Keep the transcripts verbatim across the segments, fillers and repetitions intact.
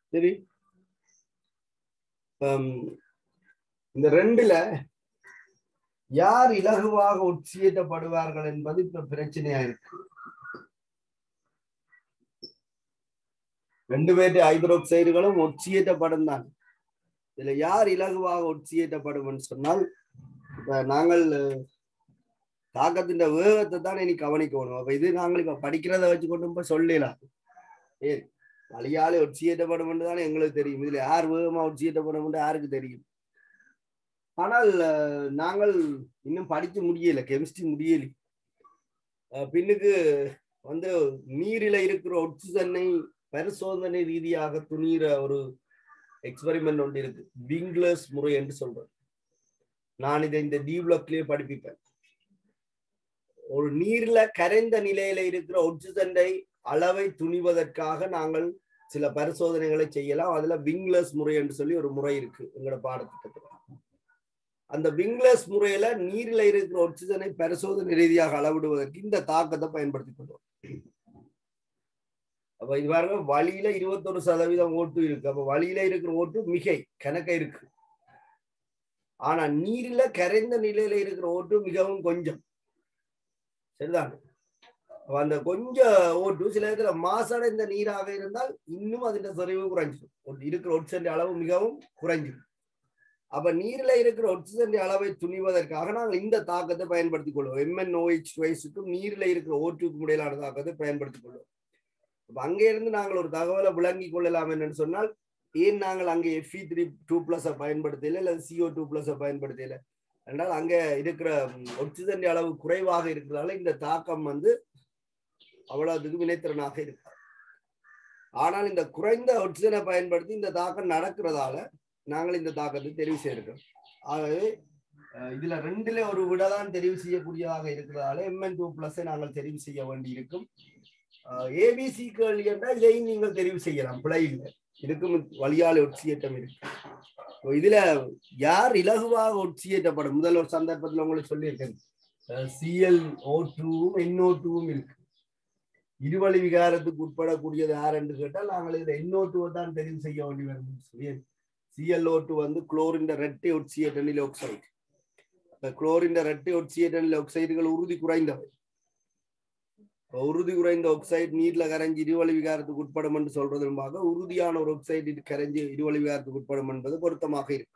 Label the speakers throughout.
Speaker 1: சரி, இந்த ரெண்டுல யார் இலகுவாக உட்சியேற்றப்படுவார்கள் என்பது இப்ப பிரச்சனையா இருக்கு. ரெண்டு பேர்ட்டு ஹைட்ரோக்சைடுகளும் ஒட்சியேற்றப்படும் தான். இதுல யார் இலகுவாக ஒட்சியேற்றப்படும் சொன்னால், இப்ப நாங்கள் தாக்கத்தின் வேகத்தை தான் இனி கவனிக்கணும். அப்ப இது நாங்கள் இப்ப படிக்கிறத வச்சு கொண்டு போய் சொல்லலாம். ஏன் வழியாலே ஒட்சியேற்றப்படும் தானே எங்களுக்கு தெரியும். இதுல யார் வேகமா ஒட்சியேற்றப்படும் யாருக்கு தெரியும். ஆனால் நாங்கள் இன்னும் படிக்க முடியல, கெமிஸ்ட்ரி முடியல. பின்னுக்கு வந்து நீரில இருக்கிற ஒட்சிஜனை பரிசோதனை ரீதியாக துணிகிற ஒரு எக்ஸ்பெரிமெண்ட் ஒன்று இருக்கு, விங்லர்ஸ் முறை என்று சொல்றேன். நான் இதை இந்த டி பிளாக்லயே படிப்பிப்பேன். ஒரு நீர்ல கரைந்த நிலையில இருக்கிற ஒட்சிஜனை அளவை துணிவதற்காக நாங்கள் சில பரிசோதனைகளை செய்யலாம். அதுல விங்லர்ஸ் முறை என்று சொல்லி ஒரு முறை இருக்கு எங்களோட பாடத்திட்டத்துல. அந்த விங்லர்ஸ் முறையில நீரில இருக்கிற ஒட்சிஜனை பரிசோதனை ரீதியாக அளவிடுவதற்கு இந்த தாக்கத்தை பயன்படுத்தி கொள்வோம். அப்ப இது பாருங்க, வழியில இருபத்தொரு சதவீதம் ஓட்டு இருக்கு. அப்ப வழியில இருக்கிற ஓட்டு மிகை கணக்க இருக்கு. ஆனா நீரில கரைந்த நிலையில இருக்கிற ஓட்டு மிகவும் கொஞ்சம். சரிதான். அந்த கொஞ்சம் ஓட்டு சில இடத்துல மாசடைந்த நீராக இருந்தால் இன்னும் அதன் செறிவு குறைஞ்சிடும். இருக்கிற ஒட்சிஜன் அளவு மிகவும் குறைஞ்சிடும். அப்ப நீர்ல இருக்கிற ஒட்சிஜன் அளவை துணிவதற்காக நாங்கள் இந்த தாக்கத்தை பயன்படுத்திக் கொள்வோம். எம்என்ஓஹெச் டுவைஸுக்கும் நீர்ல இருக்கிற ஓட்டுக்கும் இடையிலான தாக்கத்தை பயன்படுத்திக் கொள்வோம். அப்ப அங்கே இருந்து நாங்கள் ஒரு தகவலை விளங்கி கொள்ளலாம் என்னன்னு சொன்னால், ஏன் நாங்கள் அங்கே எஃப்இ த்ரீ டூ பிளஸ் பயன்படுத்தல இல்ல சிஓ டூ பிளஸ் பயன்படுத்தல என்றால், அங்க இருக்கிற ஒட்சிஜன் அளவு குறைவாக இருக்கிறதால இந்த தாக்கம் வந்து அவ்வளவுக்கு வினைத்திறனாக இருக்காது. ஆனால் இந்த குறைந்த ஒட்சிஜனை பயன்படுத்தி இந்த தாக்கம் நடக்கிறதால நாங்கள் இந்த தாக்கத்தை தெரிவு செய்திருக்கோம். ஆகவே இதுல ரெண்டுல ஒரு விடதான் தெரிவு செய்யக்கூடியதாக இருக்கிறதால எம்என் டூ பிளஸ் நாங்கள் தெரிவு செய்ய வேண்டி இருக்கும். ஏபிசி கேள்வி என்றால் இதையும் நீங்கள் தெரிவு செய்யலாம், பிழை இல்லை. இதுக்கும் வழியால் ஒட்சியேற்றம் இருக்கு. இதுல யார் இலகுவாக ஒட்சியேற்றப்படும், முதல் ஒரு சந்தர்ப்பத்தில் உங்களுக்கு சொல்லியிருக்கேன், சிஎல் ஓ டூவும் என்ஓ டூவும் இருக்கு. இருவழி விகாரத்துக்கு உட்படக்கூடியது யார் என்று கேட்டால் நாங்கள் இதுல என்ஓ டூவை தான் தெரிவு செய்ய வேண்டி வரும். சிஎல்ஓ டூ வந்து குளோரின் இரட்டை ஒட்சியேற்றனில் ஆக்சைடு. குளோரின் இரட்டை ஒட்சியேற்றனில் ஆக்சைடுகள் உறுதி குறைந்தவை. உறுதி குறைந்த ஆக்சைடு நீர்ல கரைஞ்சி இருவழி விகாரத்துக்கு உட்படும் என்று சொல்றதுமாக உறுதியான ஒரு ஆக்சைடு கரைஞ்சி இருவழி விகாரத்துக்கு உட்படும் என்பது பொருத்தமாக இருக்கு.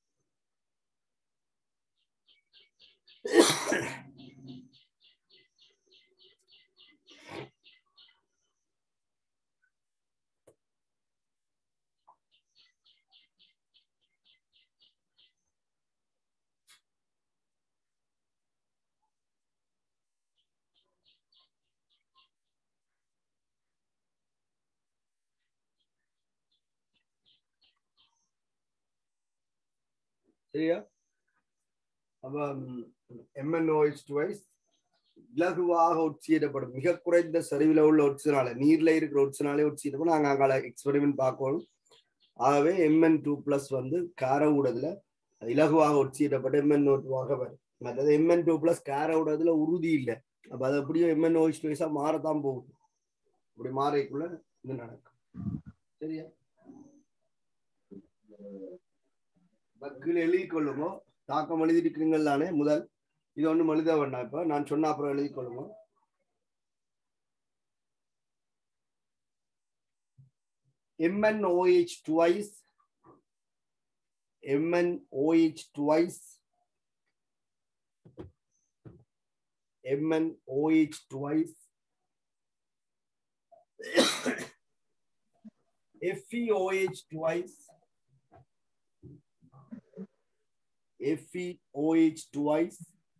Speaker 1: சரியா? அப்ப எம்என்ஓஹெச் டுவைஸ் இலகுவாக ஒட்சியேற்றப்படும். மிக குறைந்த சரிவில் உள்ள ஒட்சினால, நீர்ல இருக்கிற ஒட்சினாலே ஒட்சியேற்றப்படும். நாங்கள் அங்கால எக்ஸ்பெரிமெண்ட் பார்க்கணும். ஆகவே எம்என் டூ பிளஸ் வந்து கார ஊடகத்துல இலகுவாக ஒட்சியேற்றப்பட்ட எம்என்ஓ டூவாக வரும். மற்றது எம்என் டூ பிளஸ் கார ஊடகத்துல உறுதி இல்லை. அப்ப அது அப்படியே எம்என்ஓஹெச் டுவைஸா மாறத்தான் போகுது. அப்படி மாறக்குள்ள இது நடக்கும். சரியா? கீழே எழுதி கொள்ளுங்க. தாக்கம் எழுதிருக்கீங்கள் தானே? முதல் இது ஒன்றும் எழுத வேண்டாம். இப்ப நான் சொன்ன அப்புறம் எழுதி கொள்ளுங்க. எம்என்ஓஹெச் twice எம்என்ஓஹெச் twice எம்என்ஓஹெச் twice FeOH twice FeOH twice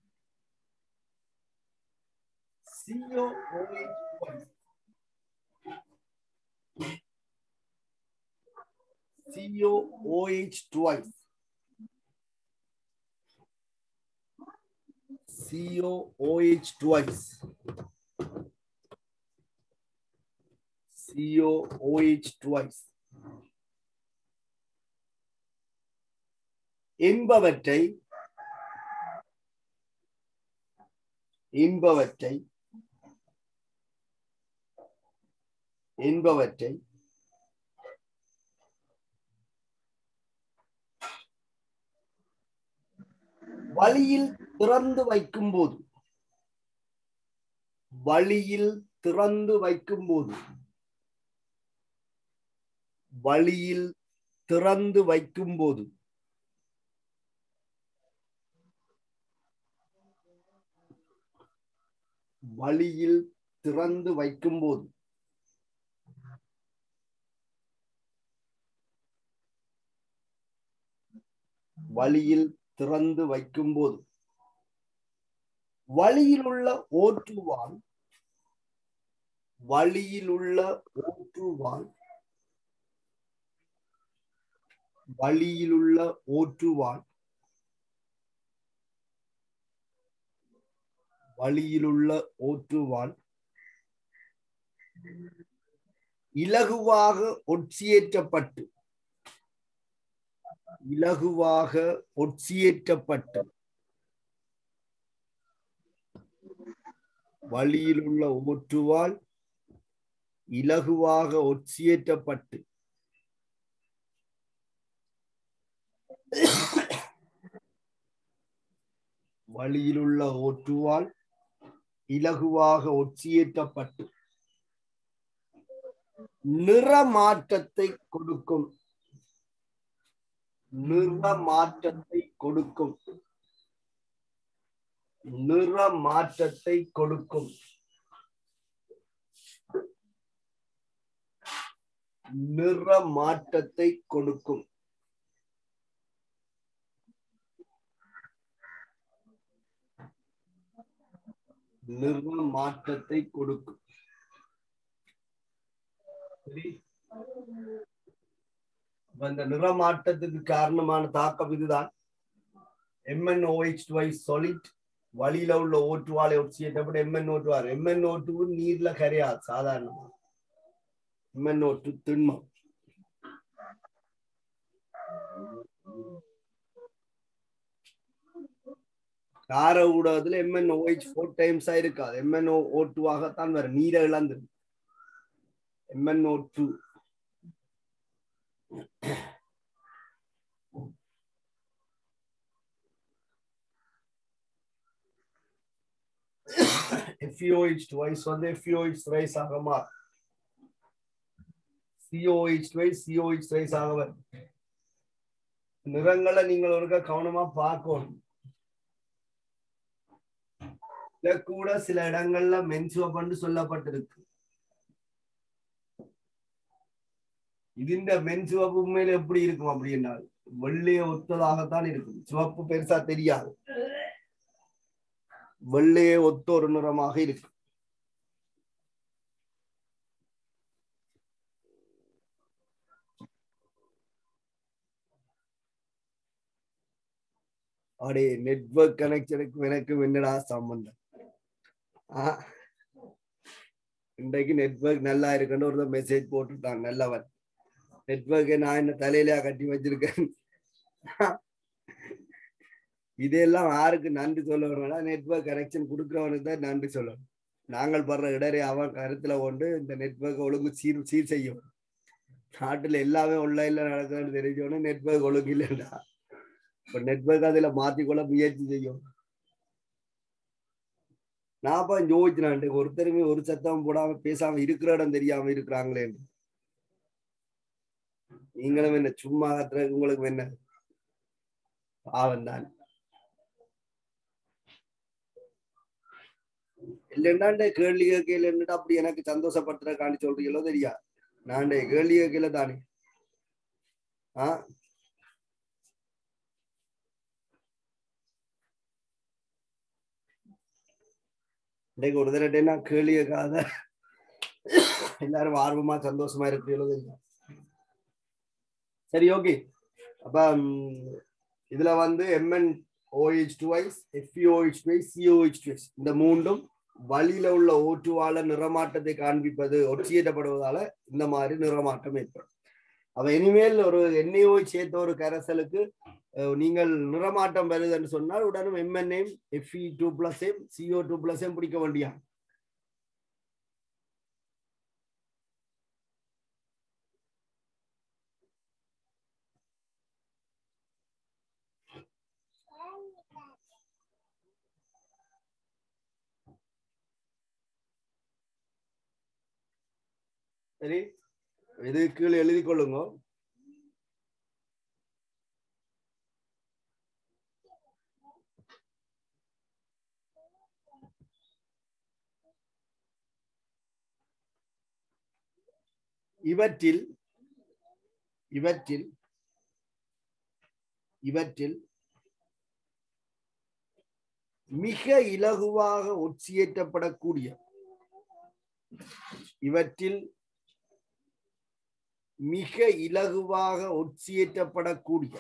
Speaker 1: COOH twice COOH twice COOH twice COOH twice என்பவற்றை என்பவற்றை என்பவற்றை வழியில் திறந்து வைக்கும் போது வழியில் திறந்து வைக்கும் போது வழியில் திறந்து வைக்கும் போது வழியில் திறந்து வைக்கும் போது வழியில் திறந்து வைக்கும் போது வழியில் உள்ள ஓட்டுவாள் வழியில் உள்ள ஓட்டுவாள் வழியில் உள்ள ஓட்டுவாள் வழியில் உள்ள ஓட்டுவாள் இலகுவாக ஒட்சியேற்றப்பட்டு இலகுவாக ஒட்சியேற்றப்பட்டு வழியில் உள்ள ஓட்டுவாள் இலகுவாக ஒட்சியேற்றப்பட்டு வழியில் உள்ள ஓட்டுவாள் இலகுவாக ஒட்சியேற்றப்பட்டு நிறமாற்றத்தை கொடுக்கும் நிறமாற்றத்தை கொடுக்கும் நிறமாற்றத்தை கொடுக்கும் நிறமாற்றத்தை கொடுக்கும் நிறமாற்றத்தை கொடுக்கும் சரி அந்த நிறமாற்றத்துக்கு காரணமான தாக்கம் இதுதான் M N O H two solid வழியில உள்ள ஓட்டுவாளை ஒட்சியேற்றப்பட்ட M N O two or M N O two நீர்ல கரையாது சாதாரணமா எம் என் ஓ டூ திண்மம் கார ஊடகத்துல M N O H four times இருக்காது எம் என் ஓ டூ ஆகத்தான் வரும் நீரை இழந்து M N O two F e O H twice வந்து F e O H thrice ஆக மாறும் C O H twice C O H thrice ஆக வரும் நிறங்களை நீங்கள் ஒருக்க கவனமா பார்க்கணும் இத கூட சில இடங்கள்ல மென்சுவப்பண்டு சொல்லப்பட்டிருக்கு இதுண்ட மென்சுவப்பு உண்மையில எப்படி இருக்கும் அப்படின்னா வெள்ளைய ஒத்ததாகத்தான் இருக்கும் சிவப்பு பெருசா தெரியாது வெள்ளையே ஒத்த ஒரு நிறமாக இருக்கு அடே நெட்வொர்க் கனெக்ஷனுக்கு எனக்கு என்னடா சம்பந்தம் ஆஹ் இன்றைக்கு நெட்வொர்க் நல்லா இருக்குன்னு ஒரு மெசேஜ் போட்டுட்டான் நல்லவன் நெட்வொர்க்கை நான் என்ன தலையில கட்டி வச்சிருக்கேன் இதெல்லாம் யாருக்கு நன்றி சொல்லணும்னா நெட்வொர்க் கனெக்ஷன் கொடுக்குறவனுக்கு தான் நன்றி சொல்லணும் நாங்கள் படுற இடரை அவன் கருத்துல கொண்டு இந்த நெட்வொர்க் ஒழுங்கு சீர் சீர் செய்யும் நாட்டுல எல்லாமே ஆன்லைன்ல நடக்குதுன்னு தெரிஞ்சோன்னு நெட்வொர்க் ஒழுங்கு இல்லைண்டா இப்ப நெட்வொர்க் அதுல மாத்திக்கொள்ள முயற்சி செய்யும் நான் அப்ப யோசிச்சினான் ஒருத்தருமே ஒரு சத்தம் போடாம பேசாம இருக்கிற இடம் தெரியாம இருக்கிறாங்களேன்னு நீங்களும் என்ன சும்மா கத்துறதுக்கு உங்களுக்கு என்ன பாவம் தான் இல்லைன்னா கேள்வி கேட்கல இருந்துட்டு அப்படி எனக்கு சந்தோஷப்படுத்துற காண்டி சொல்றீங்களோ தெரியா நான் கேள்வி கேட்கல தானே ஆஹ் இன்றைக்கு ஒரு தடவை கேள்வி கேட்காத எல்லாரும் ஆர்வமா சந்தோஷமா இருக்கிறீங்களோ தெரியா சரி ஓகே அப்ப இதுல வந்து M N O H two is F E O H two is C O H two is இந்த மூன்றும் வழியில உள்ள ஓட்டுவால நிறமாற்றத்தை காண்பிப்பது ஒட்சியேற்றப்படுவதால இந்த மாதிரி நிறமாற்றம் ஏற்படும் அப்ப இனிமேல் ஒரு எண்ணெயோ சேர்த்த ஒரு கரைசலுக்கு நீங்கள் நிறமாற்றம் வருதுன்னு சொன்னால் உடனும் எம்என்ஏம் F E two plus M C O two plus M பிடிக்க வேண்டியா சரி, இது கீழே எழுதி கொள்ளுங்க. இவற்றில் இவற்றில் இவற்றில் மிக இலகுவாக ஒட்சியேற்றப்படக்கூடிய இவற்றில் மிக இலகுவாக ஒட்சியேற்றப்படக்கூடிய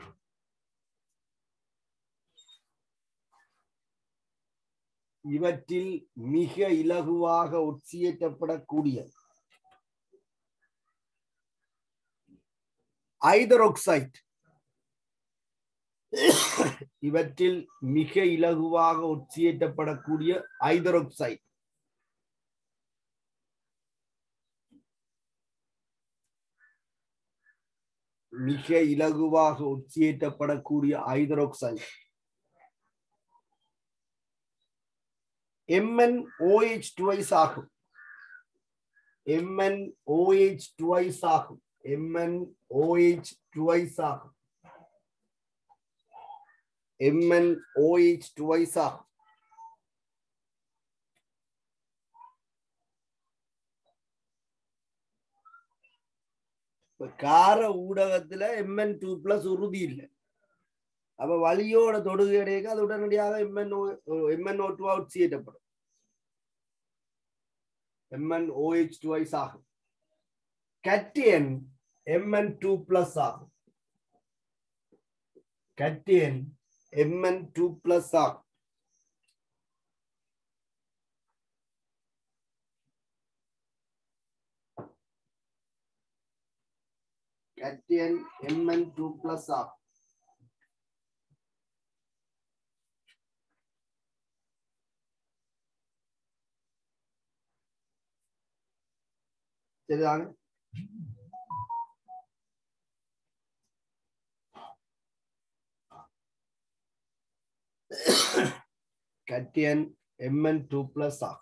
Speaker 1: இவற்றில் மிக இலகுவாக ஒட்சியேற்றப்படக்கூடிய ஐதரோக்சைட் இவற்றில் மிக இலகுவாக ஒட்சியேற்றப்படக்கூடிய ஐதரோக்சைட் மிக இலகுவாக ஒட்சியேற்றப்படக்கூடிய ஐதரோக்சைட் M N O H twice ஆகும். M N O H twice ஆகும். M N O H twice ஆகும். M N O H twice ஆகும். கார ஊடகத்துல எம் என் டூ பிளஸ் உறுதி இல்லை. அப்ப வலியோட தொடுகையடையாக அது உடனடியாக M N O M N O two ஒட்சியேற்றப்படும். M N O H twice ஆகும். கட்டியன் எம் என் டூ பிளஸ் ஆகும். கட்டியன் எம் என் டூ பிளஸ் ஆகும். கட்டியன் எம் என் டூ பிளஸ் ஆகும். சரிதாங்க. கட்டியன் எம் என் டூ பிளஸ் ஆகும்.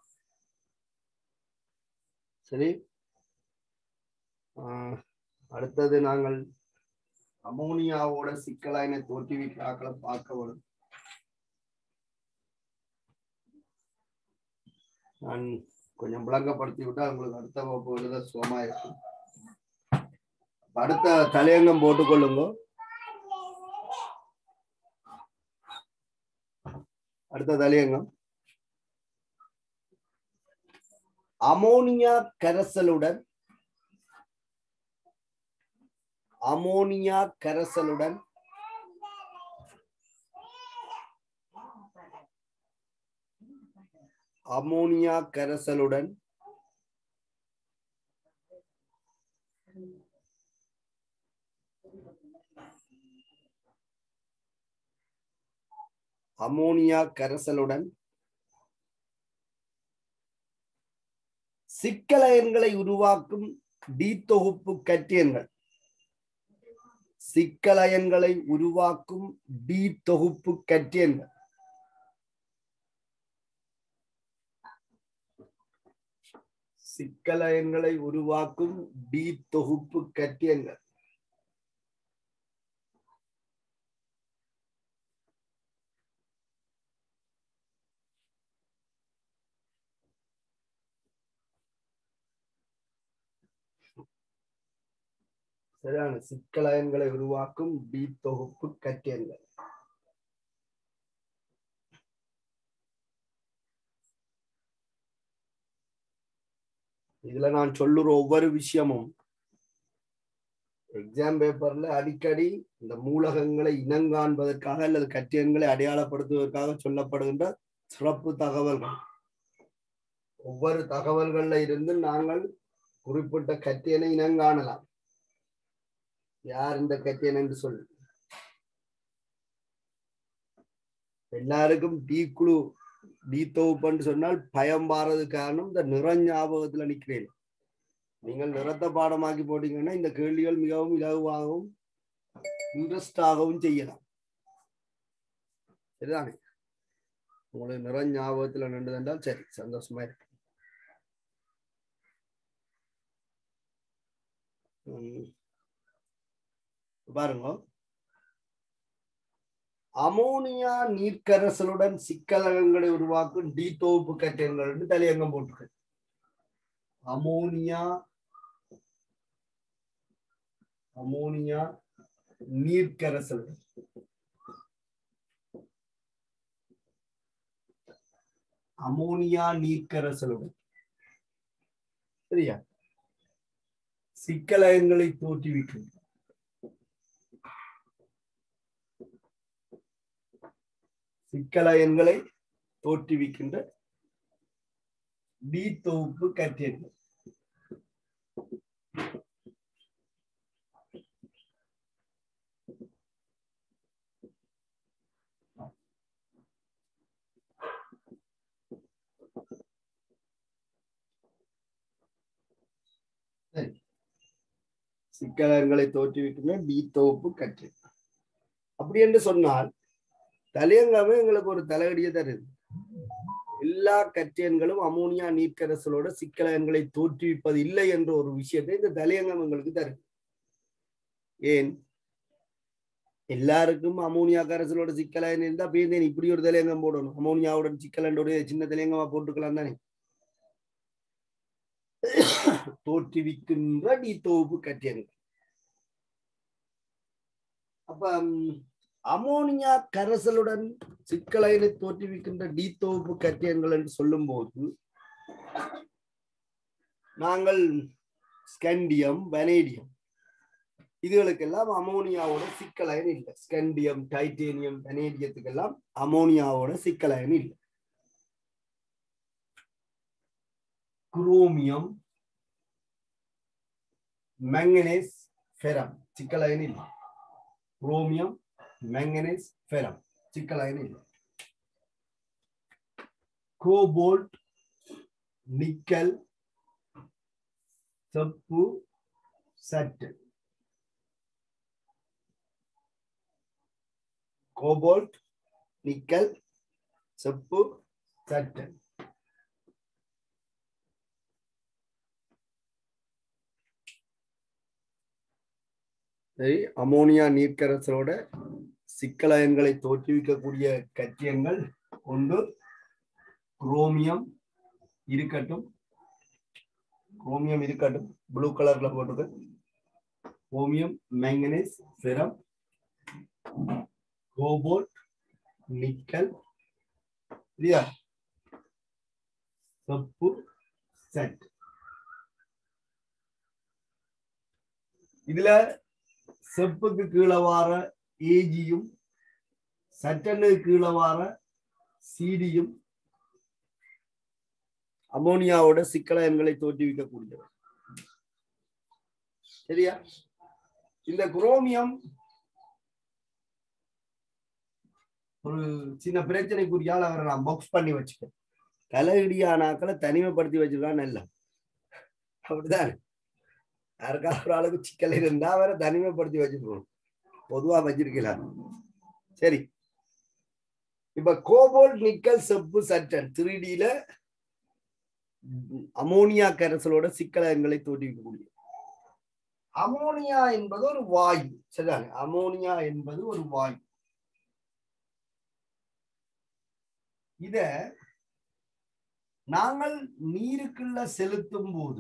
Speaker 1: சரி, அடுத்தது நாங்கள் அமோனியாவோட சிக்கலாயின தோற்றுவிக்கிறாக்களை பார்க்க வரும். நான் கொஞ்சம் விளங்கப்படுத்தி விட்டா உங்களுக்கு அடுத்த வகுப்பு எழுத சுகமா இருக்கும். அடுத்த தலையங்கம் போட்டுக்கொள்ளுங்க. அடுத்த தலையங்கம் அமோனியா கரைசலுடன் அமோனியா கரைசலுடன் அமோனியா கரைசலுடன் அமோனியா கரைசலுடன் சிக்கலயன்களை உருவாக்கும் டி தொகுப்பு கட்டியன்கள் சிக்கலயன்களை உருவாக்கும் டி தொகுப்பு கட்டியன்கள் சிக்கலயன்களை உருவாக்கும் டி தொகுப்பு கட்டியன்கள் சரியான சிக்கலயன்களை உருவாக்கும் டி தொகுப்பு கட்டியன்கள். இதுல நான் சொல்லுற ஒவ்வொரு விஷயமும் எக்ஸாம் பேப்பர்ல அடிக்கடி இந்த மூலகங்களை இனங்காண்பதற்காக அல்லது கட்டியன்களை அடையாளப்படுத்துவதற்காக சொல்லப்படுகின்ற சிறப்பு தகவல்கள். ஒவ்வொரு தகவல்கள்ல இருந்து நாங்கள் குறிப்பிட்ட கட்டியனை இனங்காணலாம். யார் இந்த கட்டியன் என்று சொல்லு. எல்லாருக்கும் டி குழு டி தொகுப்புன்னு சொன்னால் பயம் பாறது காரணம் இந்த நிற ஞாபகத்துல நிக்கிறேன். நீங்கள் நிறத்தை பாடமாக்கி போட்டீங்கன்னா இந்த கேள்விகள் மிகவும் இலகுவாகவும் இன்ட்ரெஸ்டாகவும் செய்யலாம். சரிதானே? உங்களுக்கு நிற ஞாபகத்துல நின்றுதென்றால் சரி, சந்தோஷமா இருக்கு. பாருங்க, அமோனியா நீர்க்கரசலுடன் சிக்கலகங்களை உருவாக்கும் டி தொகுப்பு கட்டியங்கள் தலையங்கம் போட்டிருக்கு. அமோனியா அமோனியா நீர்க்கரசலுடன் அமோனியா நீர்க்கரசலுடன் சரியா சிக்கலகங்களை தோற்றுவிக்கும் சிக்கலயன்களை தோற்றுவிக்கின்ற டி தொகுப்பு கட்டியங்கள். சிக்கலங்களை தோற்றுவிக்கின்ற டி தொகுப்பு கட்டியங்கள். அப்படி என்று சொன்னால் தலையங்கமே எங்களுக்கு ஒரு தலையடியை தருது. எல்லா கட்டியன்களும் அமோனியா நீர்க்கரசலோட சிக்கலயன்களை தோற்றுவிப்பது இல்லை என்ற ஒரு விஷயத்தை இந்த தலையங்கம் எங்களுக்கு தருது. ஏன் எல்லாருக்கும் அமோனியா கரைசலோட சிக்கலயன் இருந்தா பேருந்தேன் இப்படி ஒரு தலையங்கம் போடணும். அமோனியாவோட சிக்கலண்டோட சின்ன தலையங்கமா போட்டுக்கலாம் தானே. தோற்றுவிக்கின்ற டி தொகுப்பு கட்டியன்கள். அப்ப அமோனியா கரைசலுடன் சிக்கலயனை தோற்றுவிக்கின்ற டி தொகுப்பு கட்டியன்கள் என்று சொல்லும் போது நாங்கள் ஸ்கண்டியம், வனேடியம் இதுகளுக்கெல்லாம் அமோனியாவோட சிக்கலயன் இல்லை. ஸ்கண்டியம், டைட்டேனியம், வனேடியத்துக்கெல்லாம் அமோனியாவோட சிக்கலயன் இல்லை. குரோமியம், மேங்கனீஸ், ஃபெரம் சிக்கலயன் இல்லை. குரோமியம், மேங்கனீஸ், ஃபெரம் சிக்கலயன் இல்லை. கோபால்ட், நிக்கல், செப்பு, சட்டு. கோபால்ட், நிக்கல், செப்பு, சட்டு. சரி, அமோனியா நீர்க்கரசலோட சிக்கலயன்களை தோற்றுவிக்கக்கூடிய கட்டியங்கள் ஒன்று குரோமியம் இருக்கட்டும். குரோமியம் இருக்கட்டும், ப்ளூ கலர்ல போட்டது. Chromium, manganese, ferrum, cobalt, nickel, சரியா, செப்பு, சட். இதுல செப்புக்கு கீழே வார ஏஜியும் சட்டனுக்கு கீழே வார சீடியும் அமோனியாவோட சிக்கலயன்களை தோற்றுவிக்கக்கூடியவர். சரியா, இந்த குரோமியம் ஒரு சின்ன பிரச்சனைக்குரியால் அவரை நான் பாக்ஸ் பண்ணி வச்சுக்கேன். தலையிடியானாக்களை தனிமைப்படுத்தி வச்சிருக்கான் நல்ல அப்படிதான். யாருக்காவது ஒரு அளவுக்கு சிக்கல் இருந்தா அவரை தனிமைப்படுத்தி வச்சிருக்கணும், பொதுவா வச்சிருக்கலாம். சரி, இப்ப கோபால்ட், நிக்கல், செப்பு, சட்டன் த்ரீ டில அமோனியா கரைசலோட சிக்கலயன்களை தோற்றுவிக்கக்கூடிய. அமோனியா என்பது ஒரு வாயு. சரிதானே, அமோனியா என்பது ஒரு வாயு. இத நாங்கள் நீருக்குள்ள செலுத்தும் போது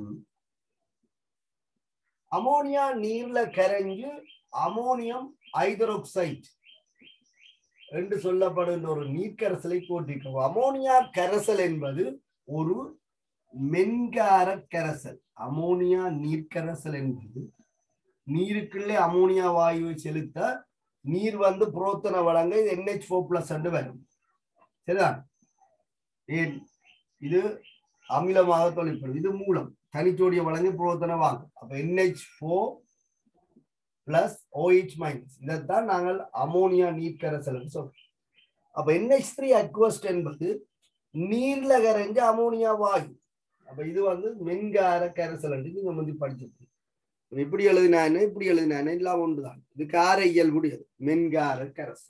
Speaker 1: அமோனியா நீர்ல கரைஞ்சு அமோனியம் ஹைட்ரோக்சைடு என்று சொல்லப்படுகின்ற ஒரு நீர்க்கரசலை தோற்றுவிக்கும். அமோனியா கரைசல் என்பது ஒரு மென்கார கரைசல். அமோனியா நீர்க்கரசல் என்பது நீருக்குள்ளே அமோனியா வாயுவை செலுத்த நீர் வந்து புரோத்தன வழங்க என் எச் ஃபோர் பிளஸ் என்று வரும். சரிதான், ஏன் இது அமிலமாக தொழிற்படும், இது மூலம் தனிச்சோடிய வழங்கி புரோத்தன வாங்க. அப்ப N H four plus OH minus இதைத்தான் நாங்கள் அமோனியா நீர்க்கரசல் சொல்றோம். அப்ப என் எச் த்ரீ அக்வஸ்ட் என்பது நீர்ல கரைஞ்ச அமோனியா வாயு. அப்ப இது வந்து மென்கார கரைசல் என்று நீங்க வந்து படிச்சிருக்கீங்க. இப்படி எழுதினானு இப்படி எழுதினானு எல்லாம் ஒன்றுதான். இது கார இயல்புடையது, மென்கார கரைசல்.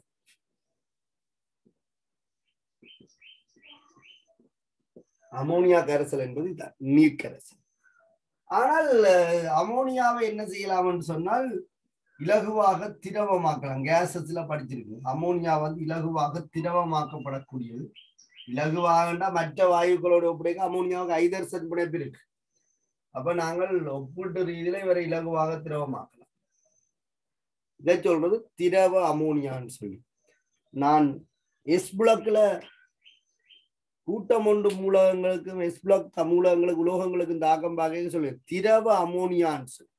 Speaker 1: அமோனியா கரைசல் என்பது நீர்க்கரைசல். ஆனால் அமோனியாவை என்ன செய்யலாம்னு சொன்னால் இலகுவாக திரவமாக்கலாம். கேசஸ்ல படிச்சிருக்கு அமோனியா வந்து இலகுவாக திரவமாக்கப்படக்கூடியது. இலகுவாகண்டா மற்ற வாயுக்களோட ஒப்படைக்க அமோனியாவுக்கு ஐதர்சன் பிணைப்பு இருக்கு. அப்ப நாங்கள் ஒப்பீட்டு ரீதியில இவரை இலகுவாக திரவமாக்கலாம். இதை சொல்றது திரவ அமோனியான்னு சொல்லி. நான் எஸ் பிளாக்ல கூட்டம் ஒன்று மூலகங்களுக்கும் எஸ் பிளாக் மூலகங்களுக்கு உலோகங்களுக்கும் தாக்கம் பார்க்க சொல்லி திரவ அமோனியான்னு சொல்லி.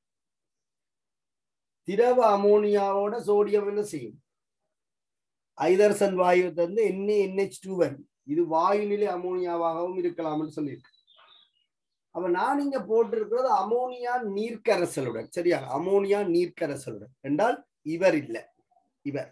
Speaker 1: திரவ அமோனியாவோட சோடியம் என்ன செய்யும்? ஐதர்சன் வாயு தந்து என் ஏ என் எச் டூ வரும். இது வாயு நிலை அமோனியாவாகவும் இருக்கலாம்னு சொல்லியிருக்கு. அப்ப நான் இங்க போட்டிருக்கிறது அமோனியா நீர்க்கரசலுடன். சரியா? அமோனியா நீர்க்கரசலுடன் என்றால் இவர் இல்லை. இவர்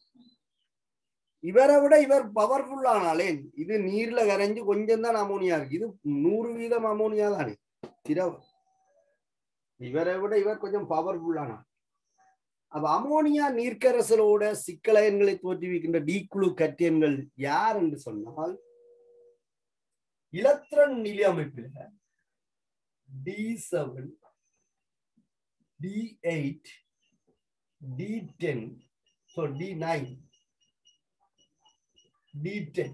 Speaker 1: இவரை விட இவர் பவர்ஃபுல் ஆனாலே இது நீர்ல கரைஞ்சு கொஞ்சம் தான் அமோனியா இருக்கு. இது நூறு வீதம் அமோனியா தானே திரவம். இவரை விட இவர் கொஞ்சம் பவர்ஃபுல் ஆனா. அப்ப அமோனியா நீர்க்கரசலோட சிக்கலயன்களை தோற்றுவிக்கின்ற டீக்குழு கட்டியன்கள் யார் என்று சொன்னால் இலத்திரன் நிலை அமைப்பில் d seven d eight d ten d nine d ten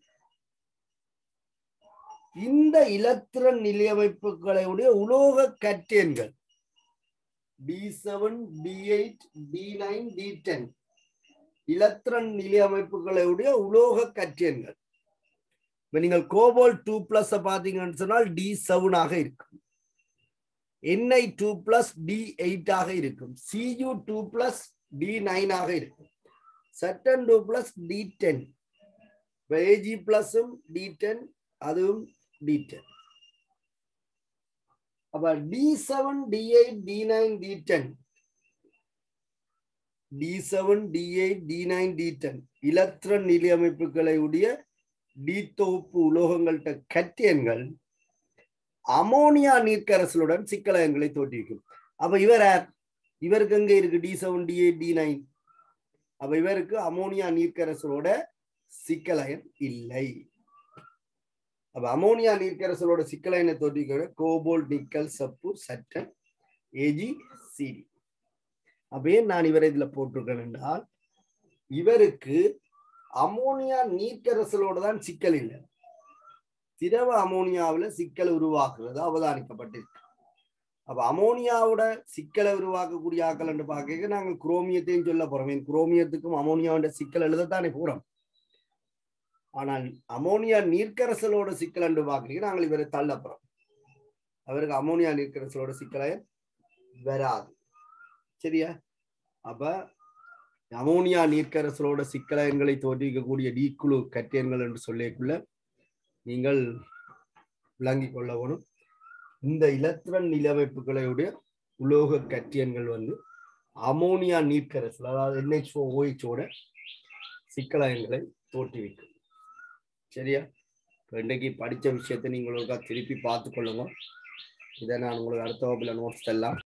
Speaker 1: இந்த இலத்திரன் நிலையமைப்புகளுடைய உலோக கட்டியன்கள் d seven d eight d nine d ten இலத்திரன் நிலையமைப்புகளுடைய உலோக கட்டியன்கள். இப்ப நீங்கள் கோபால் டூ பிளஸ் பாத்தீங்கன்னு சொன்னால் டி செவன் ஆக இருக்கும். N I two plus d eight ஆக இருக்கும். C U two plus d nine ஆக இருக்கும். சட்டன் two plus d ten. A G பிளஸும் டி டென், அதுவும் டி டென். அப்ப d seven d eight d nine d ten d seven d eight d nine d ten இலத்திரன் நிலை அமைப்புகளை உடைய டி தொகுப்பு உலோகங்கள்ட்ட கட்டியன்கள் அமோனியா நீர்க்கரசலுடன் சிக்கலயன்களை தோற்றுவிக்கும். அப்ப இவர் இவருக்கு எங்க இருக்கு? D seven d eight d nine. அப்ப இவருக்கு அமோனியா நீர்க்கரசலோட சிக்கலயன் இல்லை. அப்ப அமோனியா நீர்க்கரசலோட சிக்கலயனை தோற்றுவிக்க கோபால்ட் நிக்கல் சப்பு சட்டன் ஏஜி சிடி. அப்பயே நான் இவரை இதுல போட்டிருக்கேன் என்றால் இவருக்கு அமோனியா நீர்க்கரசலோட தான் சிக்கல் இல்லை. திரவ அமோனியாவில சிக்கல் உருவாக்குறது அவதானிக்கப்பட்டிருக்கு. அப்ப அமோனியாவோட சிக்கலை உருவாக்கக்கூடிய ஆக்கள் என்று பார்க்க நாங்கள் குரோமியத்தையும் சொல்ல போறோம். குரோமியத்துக்கும் அமோனியாவோட சிக்கல் எழுதத்தானே போறோம். ஆனால் அமோனியா நீர்க்கரசலோட சிக்கல் என்று பார்க்க நாங்கள் இவரை தள்ளப்புறோம். அவருக்கு அமோனியா நீர்க்கரசலோட சிக்கலை வராது. சரியா? அப்ப அமோனியா நீர்க்கரசலோட சிக்கலயன்களை தோற்றுவிக்கக்கூடிய டீக்குழு கட்டியன்கள் என்று சொல்லிக்குள்ள நீங்கள் விளங்கிக் கொள்ள வேணும். இந்த இலத்திரன் நிலவைப்புகளுடைய உலோக கட்டியன்கள் வந்து அமோனியா நீர்க்கரசல் அதாவது N H four O H ஓட சிக்கலயன்களை தோற்றுவிக்கும். சரியா? இன்றைக்கு படித்த விஷயத்தை நீங்கள் திருப்பி பார்த்து கொள்ளுங்க. இதை நான் உங்களுக்கு அடுத்த வகுப்புல நோட்ஸ் எல்லாம்